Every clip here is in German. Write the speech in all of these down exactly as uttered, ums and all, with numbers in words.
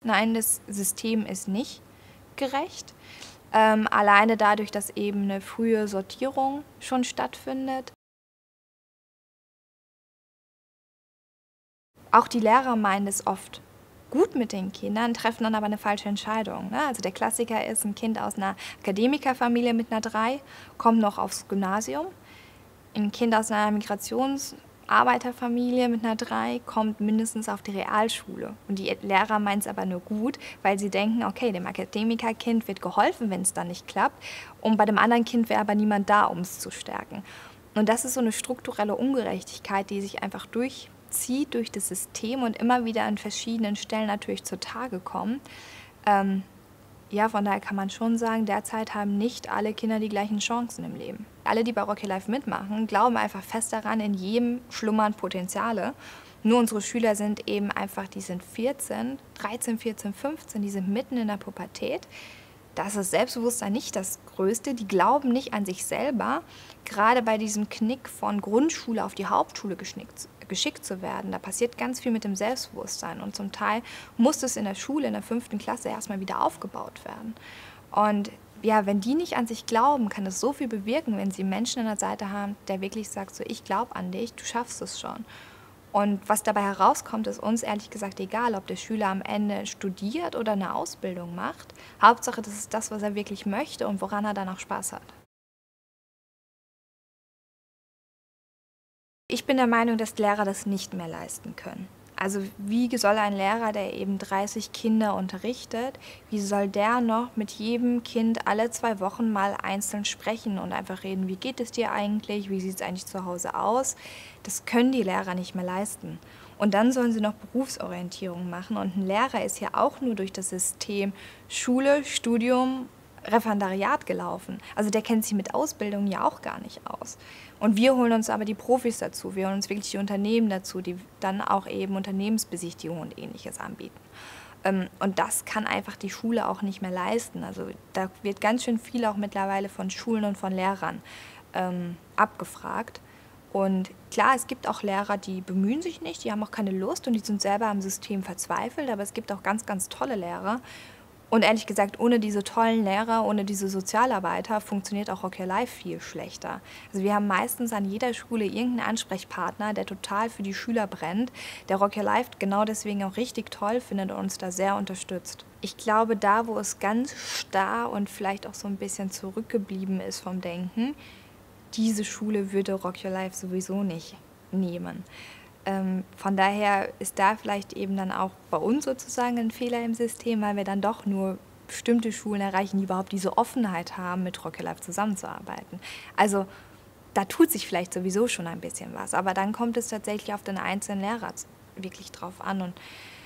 Nein, das System ist nicht gerecht. Ähm, alleine dadurch, dass eben eine frühe Sortierung schon stattfindet. Auch die Lehrer meinen es oft gut mit den Kindern, treffen dann aber eine falsche Entscheidung, ne? Also, der Klassiker ist, ein Kind aus einer Akademikerfamilie mit einer drei kommt noch aufs Gymnasium. Ein Kind aus einer Migrationsarbeiterfamilie mit einer drei kommt mindestens auf die Realschule. Und die Lehrer meinen es aber nur gut, weil sie denken: „Okay, dem Akademikerkind wird geholfen, wenn es dann nicht klappt. Und bei dem anderen Kind wäre aber niemand da, um es zu stärken.“ Und das ist so eine strukturelle Ungerechtigkeit, die sich einfach durchzieht durch das System und immer wieder an verschiedenen Stellen natürlich zutage kommt. Ähm, ja, von daher kann man schon sagen, derzeit haben nicht alle Kinder die gleichen Chancen im Leben. Alle, die bei Rock Your Life mitmachen, glauben einfach fest daran, in jedem schlummern Potenziale. Nur unsere Schüler sind eben einfach, die sind vierzehn, dreizehn, vierzehn, fünfzehn, die sind mitten in der Pubertät. Da ist das Selbstbewusstsein nicht das Größte. Die glauben nicht an sich selber. Gerade bei diesem Knick von Grundschule auf die Hauptschule geschickt, geschickt zu werden, da passiert ganz viel mit dem Selbstbewusstsein. Und zum Teil muss es in der Schule, in der fünften Klasse erstmal wieder aufgebaut werden. Und ja, wenn die nicht an sich glauben, kann das so viel bewirken, wenn sie Menschen an der Seite haben, der wirklich sagt, so, ich glaube an dich, du schaffst es schon. Und was dabei herauskommt, ist uns ehrlich gesagt egal, ob der Schüler am Ende studiert oder eine Ausbildung macht. Hauptsache, das ist das, was er wirklich möchte und woran er dann auch Spaß hat. Ich bin der Meinung, dass Lehrer das nicht mehr leisten können. Also wie soll ein Lehrer, der eben dreißig Kinder unterrichtet, wie soll der noch mit jedem Kind alle zwei Wochen mal einzeln sprechen und einfach reden, wie geht es dir eigentlich, wie sieht es eigentlich zu Hause aus? Das können die Lehrer nicht mehr leisten. Und dann sollen sie noch Berufsorientierung machen. Und ein Lehrer ist ja auch nur durch das System Schule, Studium, Referendariat gelaufen. Also der kennt sich mit Ausbildung ja auch gar nicht aus. Und wir holen uns aber die Profis dazu, wir holen uns wirklich die Unternehmen dazu, die dann auch eben Unternehmensbesichtigungen und Ähnliches anbieten. Ähm, Und das kann einfach die Schule auch nicht mehr leisten. Also da wird ganz schön viel auch mittlerweile von Schulen und von Lehrern ähm, abgefragt. Und klar, es gibt auch Lehrer, die bemühen sich nicht, die haben auch keine Lust und die sind selber am System verzweifelt, aber es gibt auch ganz, ganz tolle Lehrer. Und ehrlich gesagt, ohne diese tollen Lehrer, ohne diese Sozialarbeiter funktioniert auch Rock Your Life viel schlechter. Also wir haben meistens an jeder Schule irgendeinen Ansprechpartner, der total für die Schüler brennt, der Rock Your Life genau deswegen auch richtig toll findet und uns da sehr unterstützt. Ich glaube, da, wo es ganz starr und vielleicht auch so ein bisschen zurückgeblieben ist vom Denken, diese Schule würde Rock Your Life sowieso nicht nehmen. Ähm, von daher ist da vielleicht eben dann auch bei uns sozusagen ein Fehler im System, weil wir dann doch nur bestimmte Schulen erreichen, die überhaupt diese Offenheit haben, mit Rock Your Life zusammenzuarbeiten. Also da tut sich vielleicht sowieso schon ein bisschen was, aber dann kommt es tatsächlich auf den einzelnen Lehrer wirklich drauf an. Und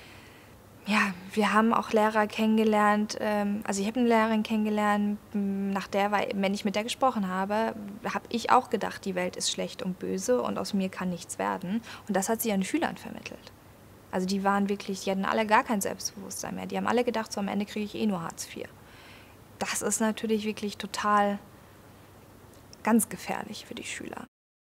ja, wir haben auch Lehrer kennengelernt, ähm, also ich habe eine Lehrerin kennengelernt, m, nach der, weil, wenn ich mit der gesprochen habe, habe ich auch gedacht, die Welt ist schlecht und böse und aus mir kann nichts werden. Und das hat sie ihren Schülern vermittelt. Also die waren wirklich, die hatten alle gar kein Selbstbewusstsein mehr. Die haben alle gedacht, so am Ende kriege ich eh nur Hartz vier. Das ist natürlich wirklich total ganz gefährlich für die Schüler.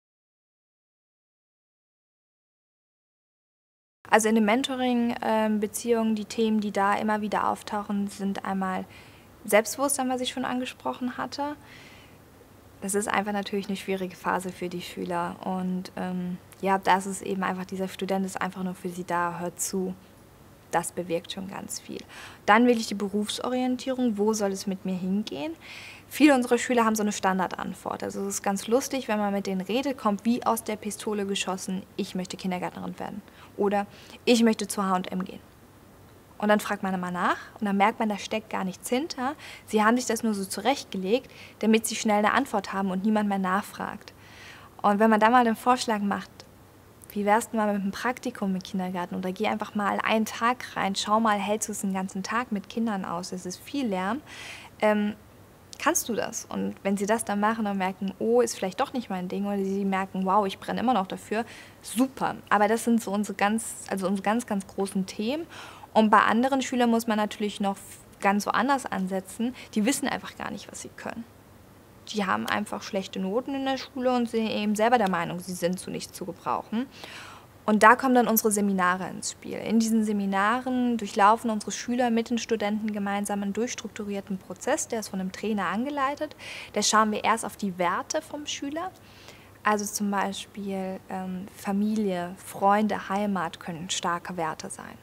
Also in den Mentoring-Beziehungen, die Themen, die da immer wieder auftauchen, sind einmal Selbstbewusstsein, was ich schon angesprochen hatte. Das ist einfach natürlich eine schwierige Phase für die Schüler. Und ähm, ja, da ist es eben einfach, dieser Student ist einfach nur für sie da, hört zu. Das bewirkt schon ganz viel. Dann wirklich die Berufsorientierung, wo soll es mit mir hingehen? Viele unserer Schüler haben so eine Standardantwort. Also es ist ganz lustig, wenn man mit denen redet, kommt wie aus der Pistole geschossen, ich möchte Kindergärtnerin werden. Oder ich möchte zu H und M gehen. Und dann fragt man immer nach und dann merkt man, da steckt gar nichts hinter. Sie haben sich das nur so zurechtgelegt, damit sie schnell eine Antwort haben und niemand mehr nachfragt. Und wenn man da mal den Vorschlag macht, wie wär's denn mal mit einem Praktikum im Kindergarten oder geh einfach mal einen Tag rein, schau mal, hältst du es den ganzen Tag mit Kindern aus, es ist viel Lärm, ähm, kannst du das? Und wenn sie das dann machen und merken, oh, ist vielleicht doch nicht mein Ding, oder sie merken, wow, ich brenne immer noch dafür, super. Aber das sind so unsere ganz, also unsere ganz, ganz großen Themen. Und bei anderen Schülern muss man natürlich noch ganz woanders ansetzen. Die wissen einfach gar nicht, was sie können. Die haben einfach schlechte Noten in der Schule und sind eben selber der Meinung, sie sind zu nichts zu gebrauchen. Und da kommen dann unsere Seminare ins Spiel. In diesen Seminaren durchlaufen unsere Schüler mit den Studenten gemeinsam einen durchstrukturierten Prozess, der ist von einem Trainer angeleitet. Da schauen wir erst auf die Werte vom Schüler. Also zum Beispiel ähm, Familie, Freunde, Heimat können starke Werte sein.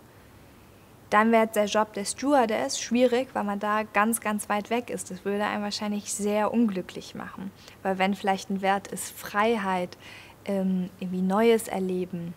Dann wird der Job der Stewardess schwierig, weil man da ganz, ganz weit weg ist. Das würde einen wahrscheinlich sehr unglücklich machen. Weil wenn vielleicht ein Wert ist Freiheit, ähm, irgendwie Neues erleben,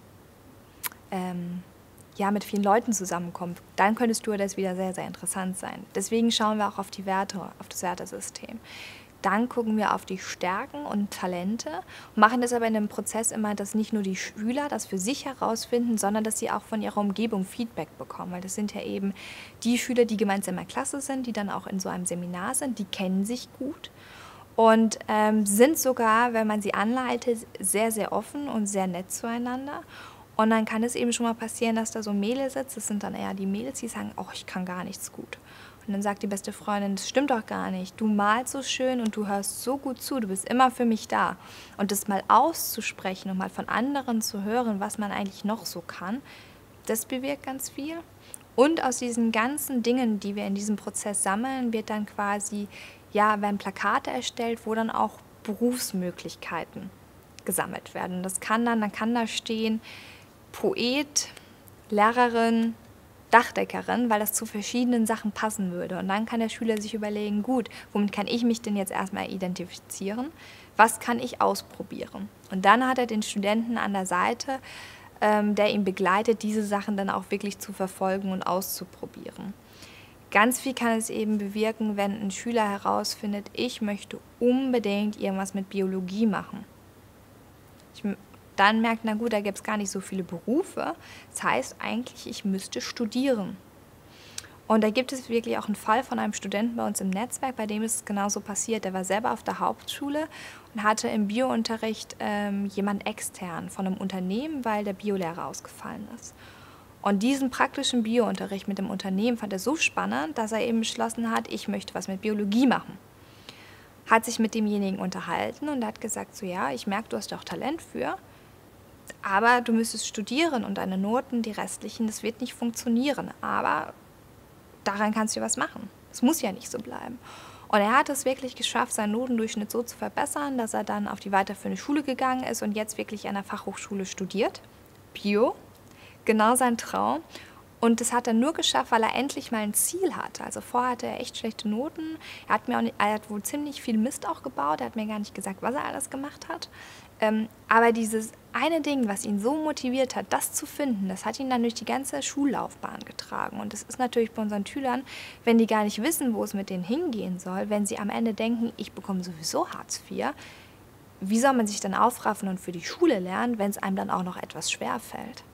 ähm, ja, mit vielen Leuten zusammenkommt, dann könnte Stewardess wieder sehr, sehr interessant sein. Deswegen schauen wir auch auf die Werte, auf das Wertesystem. Dann gucken wir auf die Stärken und Talente und machen das aber in einem Prozess immer, dass nicht nur die Schüler das für sich herausfinden, sondern dass sie auch von ihrer Umgebung Feedback bekommen. Weil das sind ja eben die Schüler, die gemeinsam in der Klasse sind, die dann auch in so einem Seminar sind, die kennen sich gut und ähm, sind sogar, wenn man sie anleitet, sehr, sehr offen und sehr nett zueinander. Und dann kann es eben schon mal passieren, dass da so ein Mädel sitzt, das sind dann eher die Mädels, die sagen, oh, ich kann gar nichts gut. Und dann sagt die beste Freundin, das stimmt doch gar nicht, du malst so schön und du hörst so gut zu, du bist immer für mich da. Und das mal auszusprechen und mal von anderen zu hören, was man eigentlich noch so kann, das bewirkt ganz viel. Und aus diesen ganzen Dingen, die wir in diesem Prozess sammeln, wird dann quasi, ja, werden Plakate erstellt, wo dann auch Berufsmöglichkeiten gesammelt werden. Das kann dann, dann kann da stehen, Poet, Lehrerin, Dachdeckerin, weil das zu verschiedenen Sachen passen würde. Und dann kann der Schüler sich überlegen, gut, womit kann ich mich denn jetzt erstmal identifizieren? Was kann ich ausprobieren? Und dann hat er den Studenten an der Seite, ähm, der ihn begleitet, diese Sachen dann auch wirklich zu verfolgen und auszuprobieren. Ganz viel kann es eben bewirken, wenn ein Schüler herausfindet, ich möchte unbedingt irgendwas mit Biologie machen. Ich dann merkt, na gut, da gibt es gar nicht so viele Berufe. Das heißt eigentlich, ich müsste studieren. Und da gibt es wirklich auch einen Fall von einem Studenten bei uns im Netzwerk, bei dem ist es genauso passiert. Der war selber auf der Hauptschule und hatte im Biounterricht ähm, jemand extern von einem Unternehmen, weil der Biolehrer ausgefallen ist. Und diesen praktischen Biounterricht mit dem Unternehmen fand er so spannend, dass er eben beschlossen hat, ich möchte was mit Biologie machen. Hat sich mit demjenigen unterhalten und hat gesagt, so ja, ich merke, du hast auch Talent für, aber du müsstest studieren und deine Noten, die restlichen, das wird nicht funktionieren. Aber daran kannst du was machen. Es muss ja nicht so bleiben. Und er hat es wirklich geschafft, seinen Notendurchschnitt so zu verbessern, dass er dann auf die weiterführende Schule gegangen ist und jetzt wirklich an der Fachhochschule studiert. Bio, genau sein Traum. Und das hat er nur geschafft, weil er endlich mal ein Ziel hatte. Also vorher hatte er echt schlechte Noten. Er hat, mir auch nicht, er hat wohl ziemlich viel Mist auch gebaut. Er hat mir gar nicht gesagt, was er alles gemacht hat. Ähm, aber dieses eine Ding, was ihn so motiviert hat, das zu finden, das hat ihn dann durch die ganze Schullaufbahn getragen. Und das ist natürlich bei unseren Schülern, wenn die gar nicht wissen, wo es mit denen hingehen soll, wenn sie am Ende denken, ich bekomme sowieso Hartz vier, wie soll man sich dann aufraffen und für die Schule lernen, wenn es einem dann auch noch etwas schwer fällt?